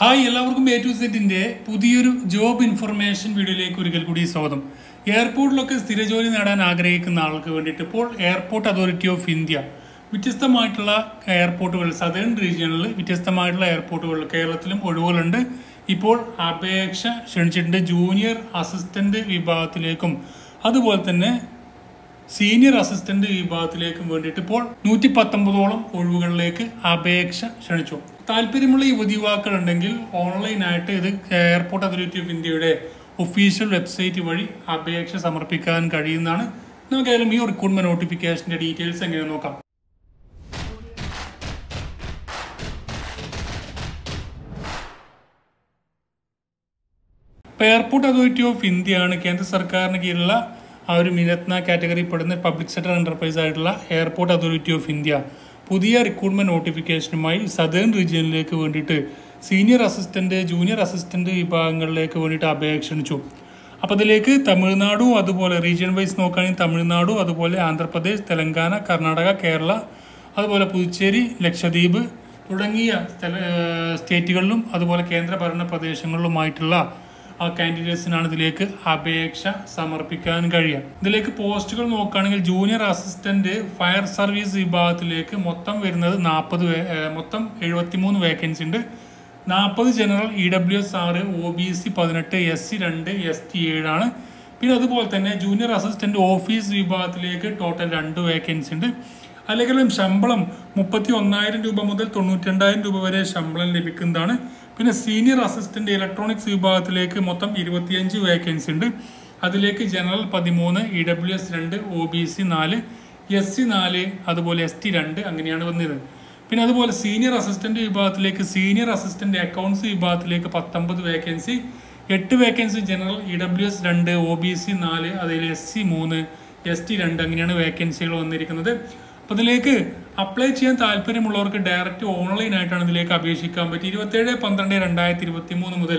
Hi എല്ലാവർക്കും A to Zന്റെ പുതിയൊരു job information വീഡിയോയിലേക്ക് ഒരിക്കൽ കൂടി സ്വാഗതം. എയർപോർട്ടിലൊക്കെ സ്ഥിര ജോലി നേടാൻ ആഗ്രഹിക്കുന്ന ആൾക്ക് വേണ്ടിയിട്ട് ഇപ്പോൾ എയർപോർട്ട് അതോറിറ്റി ഓഫ് ഇന്ത്യ വ്യത്യസ്തമായിട്ടുള്ള എയർപോർട്ടുകൾ സദേൺ റീജിയണിൽ വ്യത്യസ്തമായിട്ടുള്ള എയർപോർട്ടുകൾ കേരളത്തിലും ഒഴിവുകളുണ്ട്. ഇപ്പോൾ അപേക്ഷ ക്ഷണിച്ചിട്ടുണ്ട്. ജൂനിയർ അസിസ്റ്റന്റ് വിഭാഗത്തിലേക്കും അതുപോലെ തന്നെ സീനിയർ അസിസ്റ്റന്റ് വിഭാഗത്തിലേക്കും വേണ്ടിയിട്ട് ഇപ്പോൾ 119ഓളം ഒഴിവുകളിലേക്ക് അപേക്ഷ ക്ഷണിച്ചു. താല്പര്യമുള്ള യുവതിയുവാക്കൾ ഉണ്ടെങ്കിൽ ഓൺലൈനായിട്ട് ഇത് എയർപോർട്ട് അതോറിറ്റി ഓഫ് ഇന്ത്യയുടെ ഒഫീഷ്യൽ വെബ്സൈറ്റ് വഴി അപേക്ഷ സമർപ്പിക്കാൻ കഴിയുന്നതാണ്. നമുക്കായാലും ഈ റിക്രൂട്ട്മെന്റ് നോട്ടിഫിക്കേഷന്റെ ഡീറ്റെയിൽസ് എങ്ങനെ നോക്കാം. എയർപോർട്ട് അതോറിറ്റി ഓഫ് ഇന്ത്യയാണ് കേന്ദ്ര സർക്കാരിന് കീഴിലുള്ള ആ ഒരു മിനത്ന കാറ്റഗറി പെടുന്ന പബ്ലിക് സെക്ടർ എന്റർപ്രൈസ് ആയിട്ടുള്ള എയർപോർട്ട് അതോറിറ്റി ഓഫ് ഇന്ത്യ പുതിയ റിക്രൂട്ട്മെന്റ് നോട്ടിഫിക്കേഷനുമായി സദേൺ റീജിയനിലേക്ക് വേണ്ടിയിട്ട് സീനിയർ അസിസ്റ്റന്റ് ജൂനിയർ അസിസ്റ്റന്റ് വിഭാഗങ്ങളിലേക്ക് വേണ്ടിയിട്ട് അപേക്ഷ ക്ഷണിച്ചു. അപ്പോൾ അതിലേക്ക് തമിഴ്നാടും അതുപോലെ റീജിയൻ വൈസ് നോക്കുകയാണെങ്കിൽ തമിഴ്നാടും അതുപോലെ ആന്ധ്രാപ്രദേശ്, തെലങ്കാന, കർണാടക, കേരള, അതുപോലെ പുതുച്ചേരി, ലക്ഷദ്വീപ് തുടങ്ങിയ സ്റ്റേറ്റുകളിലും അതുപോലെ കേന്ദ്രഭരണ പ്രദേശങ്ങളിലുമായിട്ടുള്ള ആ കാൻഡിഡേറ്റ്സിനാണ് ഇതിലേക്ക് അപേക്ഷ സമർപ്പിക്കാൻ കഴിയുക. ഇതിലേക്ക് പോസ്റ്റുകൾ നോക്കുകയാണെങ്കിൽ ജൂനിയർ അസിസ്റ്റന്റ് ഫയർ സർവീസ് വിഭാഗത്തിലേക്ക് മൊത്തം വരുന്നത് 73 വേക്കൻസി ഉണ്ട്. 40 general EWS6, OBC 18, SC 2, ST 7 ആണ്. പിന്നെ അതുപോലെ തന്നെ ജൂനിയർ അസിസ്റ്റന്റ് ഓഫീസ് വിഭാഗത്തിലേക്ക് ടോട്ടൽ 2 വേക്കൻസി ഉണ്ട്. അല്ലെങ്കിൽ ശമ്പളം 31,000 രൂപ മുതൽ 92,000 രൂപ വരെ ശമ്പളം ലഭിക്കുന്നതാണ്. പിന്നെ സീനിയർ അസിസ്റ്റന്റ് ഇലക്ട്രോണിക്സ് വിഭാഗത്തിലേക്ക് മൊത്തം 25 വേക്കൻസി ഉണ്ട്. അതിലേക്ക് ജനറൽ 13, EWS 2, OBC 4, SC 4, അതുപോലെ ST 2 അങ്ങനെയാണ് വന്നത്. പിന്നെ അതുപോലെ സീനിയർ അസിസ്റ്റന്റ് വിഭാഗത്തിലേക്ക് സീനിയർ അസിസ്റ്റന്റ് അക്കൗണ്ട്സ് വിഭാഗത്തിലേക്ക് 19 vacancy, 8 vacancy general EWS 2, OBC 4, അതിൽ SC 3, ST 2 അങ്ങനെയാണ് വേക്കൻസികൾ വന്നിരിക്കുന്നത്. അപ്പോൾ ഇതിലേക്ക് അപ്ലൈ ചെയ്യാൻ താല്പര്യമുള്ളവർക്ക് ഡയറക്റ്റ് ഓൺലൈനായിട്ടാണ് ഇതിലേക്ക് അപേക്ഷിക്കാൻ പറ്റും. 27/12/2023 മുതൽ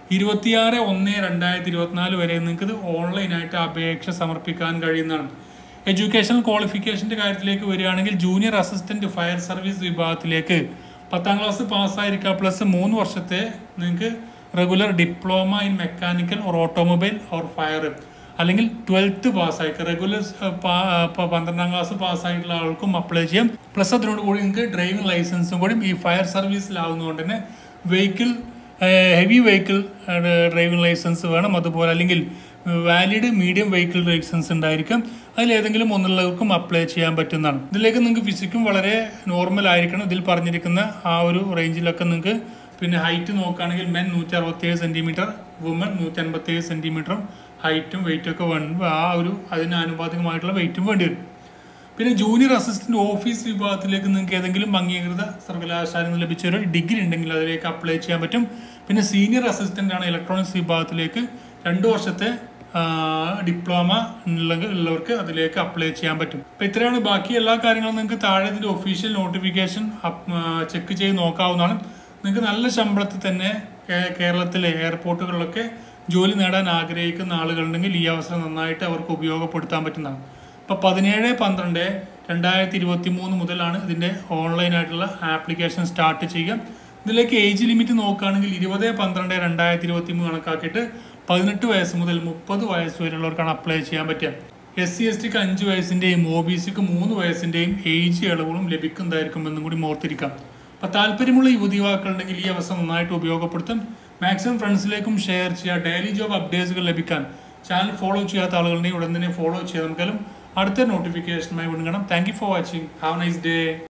26/1/2024 വരെ നിങ്ങൾക്ക് ഇത് ഓൺലൈനായിട്ട് അപേക്ഷ സമർപ്പിക്കാൻ കഴിയുന്നതാണ്. എഡ്യൂക്കേഷണൽ ക്വാളിഫിക്കേഷൻ്റെ കാര്യത്തിലേക്ക് വരികയാണെങ്കിൽ ജൂനിയർ അസിസ്റ്റന്റ് ഫയർ സർവീസ് വിഭാഗത്തിലേക്ക് 10ാം ക്ലാസ് പാസ്സായിരിക്കുക പ്ലസ് 3 വർഷത്തെ നിങ്ങൾക്ക് regular diploma in mechanical or automobile or fire അല്ലെങ്കിൽ 12th പാസ്സായിരിക്കുക. റെഗുലർ 12ാം ക്ലാസ് പാസ്സായിട്ടുള്ള ആൾക്കും അപ്ലൈ ചെയ്യാം. പ്ലസ് അതിനോട് കൂടി നിങ്ങൾക്ക് ഡ്രൈവിംഗ് ലൈസൻസും കൂടി ഈ ഫയർ സർവീസിലാവുന്നതുകൊണ്ട് തന്നെ ഹെവി വെഹിക്കിൾ ഡ്രൈവിംഗ് ലൈസൻസ് വേണം. അതുപോലെ അല്ലെങ്കിൽ വാലിഡ് മീഡിയം വെഹിക്കിൾ ലൈസൻസ് ഉണ്ടായിരിക്കും. അതിലേതെങ്കിലും ഒന്നുള്ളവർക്കും അപ്ലൈ ചെയ്യാൻ പറ്റുന്നതാണ്. ഇതിലേക്ക് നിങ്ങൾക്ക് ഫിസിക്കും വളരെ നോർമൽ ആയിരിക്കണം. ഇതിൽ പറഞ്ഞിരിക്കുന്ന ആ ഒരു റേഞ്ചിലൊക്കെ നിങ്ങൾക്ക് പിന്നെ ഹൈറ്റ് നോക്കുകയാണെങ്കിൽ മെൻ 167 സെൻറ്റിമീറ്റർ, വുമൻ 157 സെൻറ്റിമീറ്ററും ഹൈറ്റും വെയിറ്റും ഒക്കെ അതിന് ആനുപാതികമായിട്ടുള്ള വെയിറ്റും വേണ്ടി വരും. പിന്നെ ജൂനിയർ അസിസ്റ്റന്റ് ഓഫീസ് വിഭാഗത്തിലേക്ക് നിങ്ങൾക്ക് ഏതെങ്കിലും അംഗീകൃത സർവകലാശാലയിൽ നിന്ന് ലഭിച്ച ഒരു ഡിഗ്രി ഉണ്ടെങ്കിൽ അതിലേക്ക് അപ്ലൈ ചെയ്യാൻ പറ്റും. പിന്നെ സീനിയർ അസിസ്റ്റന്റ് ആണ് ഇലക്ട്രോണിക്സ് വിഭാഗത്തിലേക്ക് 2 വർഷത്തെ ഡിപ്ലോമ ഉള്ളവർക്ക് അതിലേക്ക് അപ്ലൈ ചെയ്യാൻ പറ്റും. അപ്പോൾ ഇത്രയാണ്. ബാക്കി എല്ലാ കാര്യങ്ങളും നിങ്ങൾക്ക് താഴെ ഇതിൻ്റെ ഒഫീഷ്യൽ നോട്ടിഫിക്കേഷൻ ചെക്ക് ചെയ്ത് നോക്കാവുന്നതാണ്. നിങ്ങൾക്ക് നല്ല ശമ്പളത്തിൽ തന്നെ കേരളത്തിലെ എയർപോർട്ടുകളിലൊക്കെ ജോലി നേടാൻ ആഗ്രഹിക്കുന്ന ആളുകളുണ്ടെങ്കിൽ ഈ അവസരം നന്നായിട്ട് അവർക്ക് ഉപയോഗപ്പെടുത്താൻ പറ്റുന്നതാണ്. അപ്പോൾ 17/12/2023 മുതലാണ് ഇതിൻ്റെ ഓൺലൈനായിട്ടുള്ള ആപ്ലിക്കേഷൻ സ്റ്റാർട്ട് ചെയ്യുക. ഇതിലേക്ക് ഏജ് ലിമിറ്റ് നോക്കുകയാണെങ്കിൽ 20/12/2023 കണക്കാക്കിയിട്ട് 18 വയസ്സ് മുതൽ 30 വയസ്സ് വരെയുള്ളവർക്കാണ് അപ്ലൈ ചെയ്യാൻ പറ്റുക. SC STക്ക് 5 വയസ്സിൻ്റെയും OBCക്ക് 3 വയസ്സിൻ്റെയും ഏജ് ഇളവുകളും ലഭിക്കുന്നതായിരിക്കും എന്നും കൂടി ഓർത്തിരിക്കാം. അപ്പോൾ താല്പര്യമുള്ള യുവതിയുവാക്കളുണ്ടെങ്കിൽ ഈ അവസരം നന്നായിട്ട് ഉപയോഗപ്പെടുത്തും. മാക്സിമം ഫ്രണ്ട്സിലേക്കും ഷെയർ ചെയ്യുക. ഡെയിലി ജോബ് അപ്ഡേറ്റ്സുകൾ ലഭിക്കാൻ ചാനൽ ഫോളോ ചെയ്യാത്ത ആളുകളുണ്ടെങ്കിൽ ഉടൻ തന്നെ ഫോളോ ചെയ്യാം. നമുക്കെല്ലാം അടുത്ത നോട്ടിഫിക്കേഷനുമായി വിടുകണം. Thank you for watching. Have nice day.